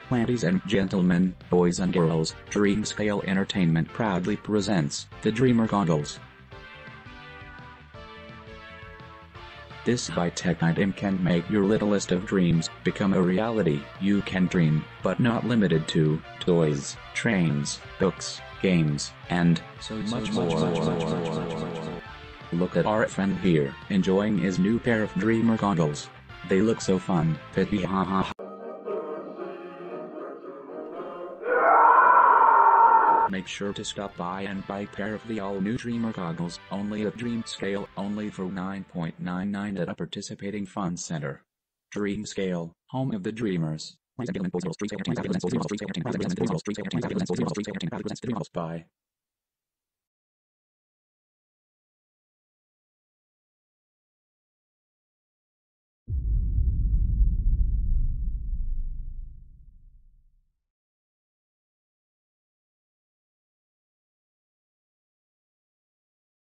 Ladies and gentlemen, boys and girls, DreamScale Entertainment proudly presents the Dreamer Goggles. This high-tech item can make your littlest of dreams become a reality. You can dream, but not limited to, toys, trains, books, games, and so much more. Look at our friend here, enjoying his new pair of Dreamer Goggles. They look so fun, pitty ha ha. Make sure to stop by and buy a pair of the all-new Dreamer Goggles, only at DreamScale, only for $9.99 at a participating fun center. DreamScale, home of the dreamers. Bye.